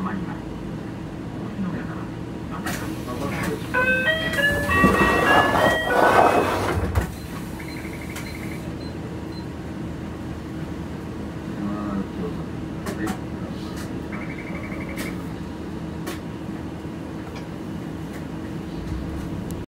まります。星の上から、またか、